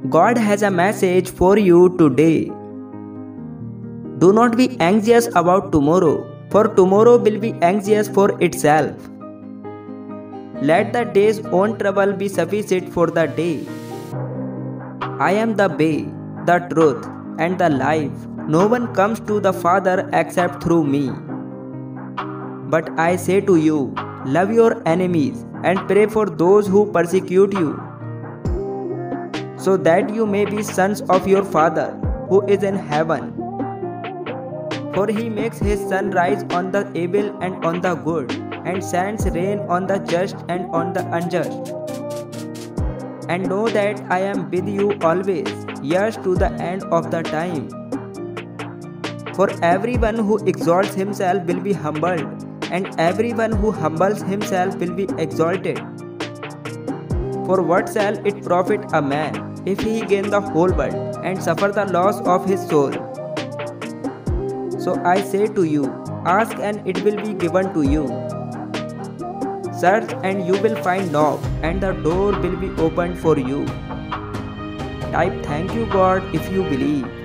God has a message for you today. Do not be anxious about tomorrow, for tomorrow will be anxious for itself. Let the day's own trouble be sufficient for the day. I am the way, the truth, and the life. No one comes to the Father except through me. But I say to you, love your enemies and pray for those who persecute you, so that you may be sons of your Father who is in heaven. For he makes his sun rise on the evil and on the good, and sends rain on the just and on the unjust. And know that I am with you always, yes, to the end of the time. For everyone who exalts himself will be humbled, and everyone who humbles himself will be exalted. For what shall it profit a man if he gain the whole world and suffer the loss of his soul? So I say to you, ask and it will be given to you. Search and you will find, knock and the door will be opened for you. Type thank you God if you believe.